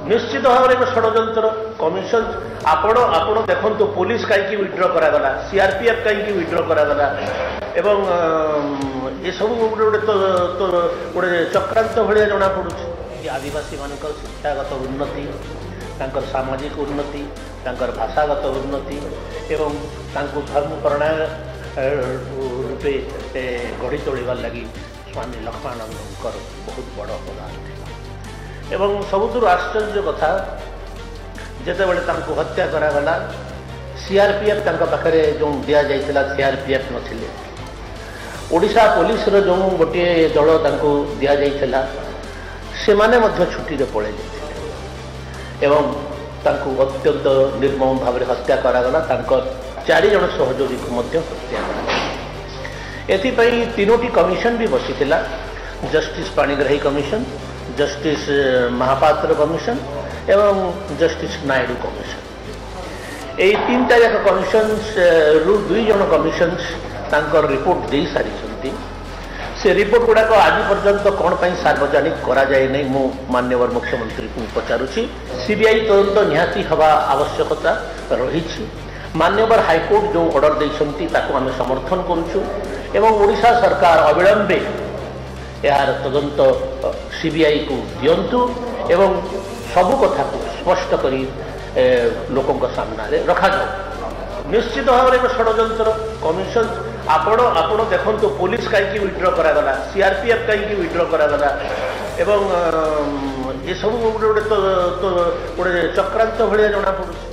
निश्चित भाव में एक षड्यंत्र कमिशन आपण आपण देखो पुलिस कहीं विड्र करागला सीआरपीएफ कहीं विड्र करागला एवं ये सब गोटे गोटे चक्रांत भाया जना पड़ुछि आदिवासी मानक शिक्षागत उन्नति तांकर सामाजिक उन्नति तांकर भाषागत उन्नति एवं तांको धर्म प्रणय रूपे गढ़ी तोड़ार लगी स्वामी लक्ष्मानंदकर बहुत बड़ अवदान था एवं सबुठ आश्चर्य कथा जितेबाला तांको हत्या करागला सीआरपीएफ तांका पाखरे जो दिया जाइथिला सीआरपीएफ नथिले ओडिशा पुलिस रो जो गोटे दल तांको दिया जाइथिला से माने मध्य छुट्टी रे पळे जाइथिले एवं तांको अत्यंत निर्मम भाव में हत्या करागला तांकर 4 जन सहयोगी को मध्य हत्या करागला एथिपई 3टी कमिशन भी बसिथिला justice Panigrahi commission justice Mahapatra commission एवं जस्टिस नायडू कमिशन यही 3टा जाक कमिशन रु 2 जन कमिशन तांकर रिपोर्ट दे सारी से रिपोर्ट गुड़ाक आज पर्यंत कौन पर सार्वजनिक करा जाए नहीं मु माननीय मुख्यमंत्री को पचारुछि सीबीआई तदंत निहाती हवा आवश्यकता रही माननीय हाईकोर्ट जो ऑर्डर देइछंती ताको आमे समर्थन करूछु एवं ओडिशा सरकार अविलंबे यार तदंत सीबीआई को दियंतु एवं सबु कथा को स्पष्ट करी लोकों सामने रखा जाए निश्चित भाव में एक षड्यंत्र कमिशन आपण आपण देखो पुलिस कहीं विड्र करागला सीआरपीएफ कहीं विड्र करागला एवं ये सब गोटे गोटे चक्रांत भाया जना पड़ुछि।